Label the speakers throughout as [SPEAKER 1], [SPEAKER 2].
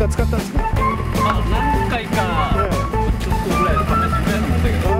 [SPEAKER 1] か使ったんですか？
[SPEAKER 2] 何回かちょっとぐらいで試しぐらいなんだけど。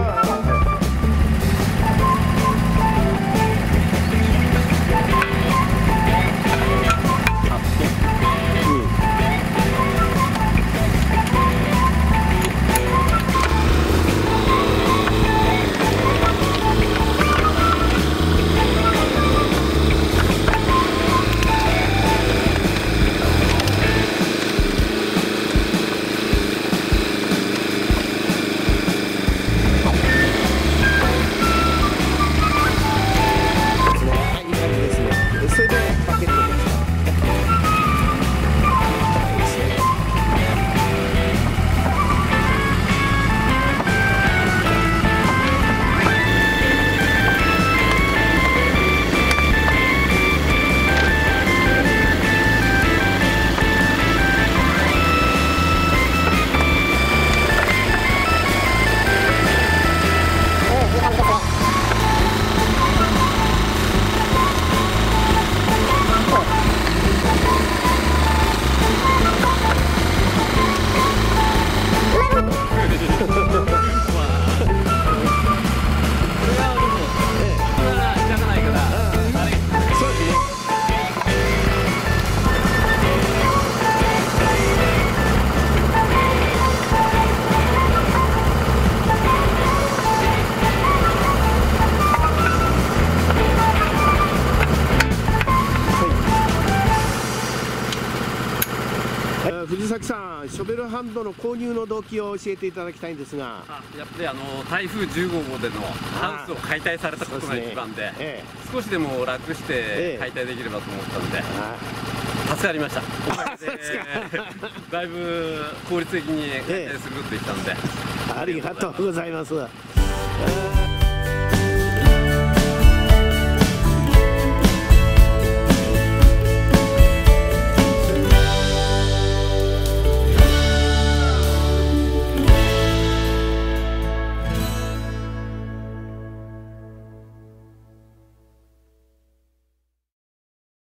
[SPEAKER 1] 藤崎さん、ショベルハンドの購入の動機を教えていただきたいんですが、
[SPEAKER 2] やっぱり台風15号でのハウスを解体されたことが一番で、少しでも楽して解体できればと思ったので、助かりました。だいぶ効率的に解体することができたので、
[SPEAKER 1] ありがとうございます。